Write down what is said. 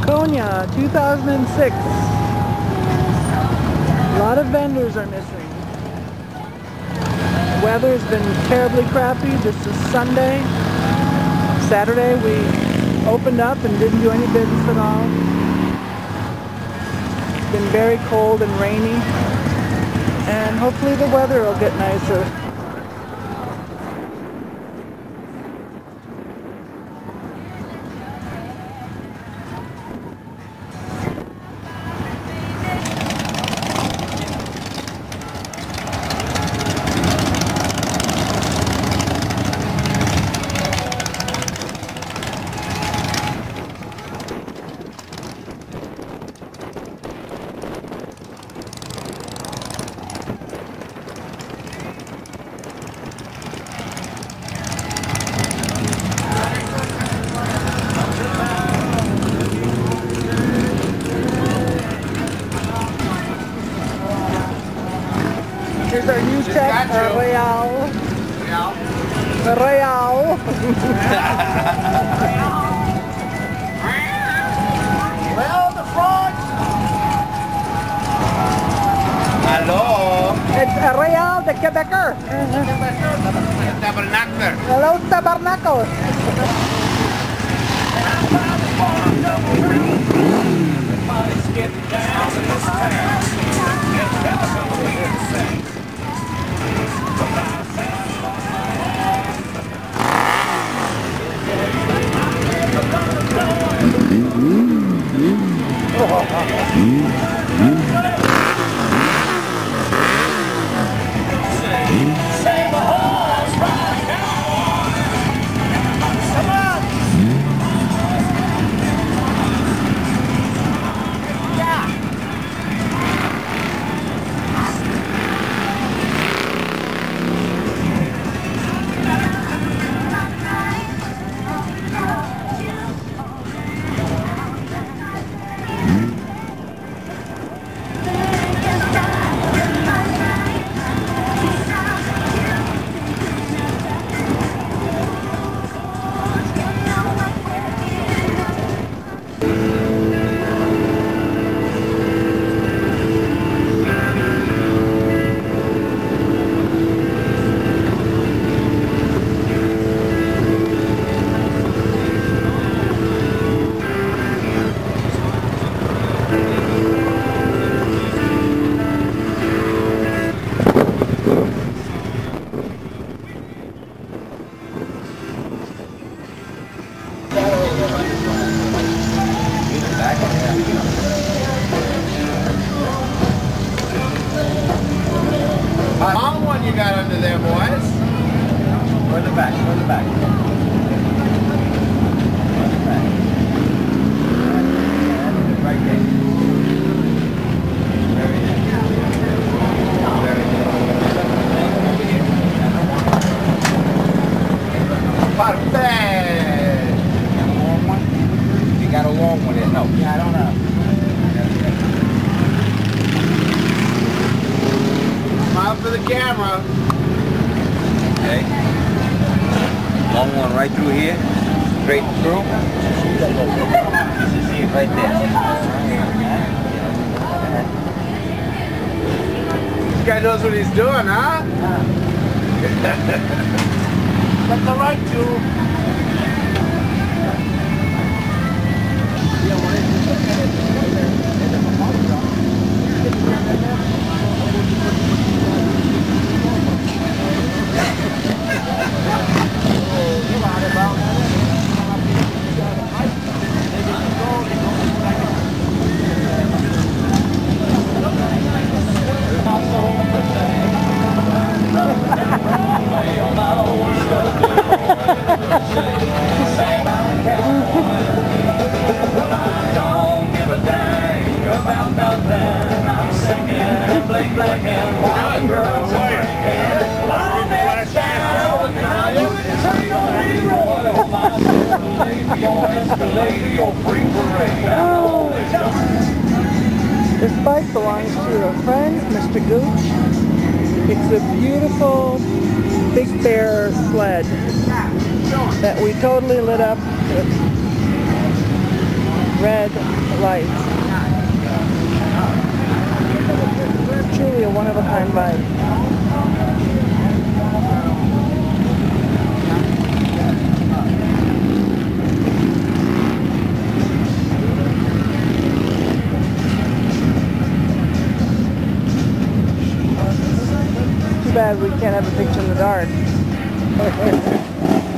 Laconia 2006. A lot of vendors are missing. The weather's been terribly crappy. This is Sunday. Saturday we opened up and didn't do any business at all. It's been very cold and rainy. And hopefully the weather will get nicer. Here's our new check, Real. Well, the front. Hello. It's a Real de Quebecer. Tabernacle. Hello, Tabernacle. Everybody's getting down in this town. Save a horse right now. Come on. Yeah. Long one you got under there, boys. Go in the back, go in the back. Right there. Very good. Very good. Perfect. Long one? You got a long one there? No. Yeah, I don't know. Smile for the camera. Okay. Long one right through here. Straight through. This is right there. This guy knows what he's doing, huh? That's the right tube. Black and white girls This bike belongs to a friend, Mr. Gooch. It's a beautiful Big Bear sled that we totally lit up with red life. Truly a one-of-a-kind bike. Too bad we can't have a picture in the dark.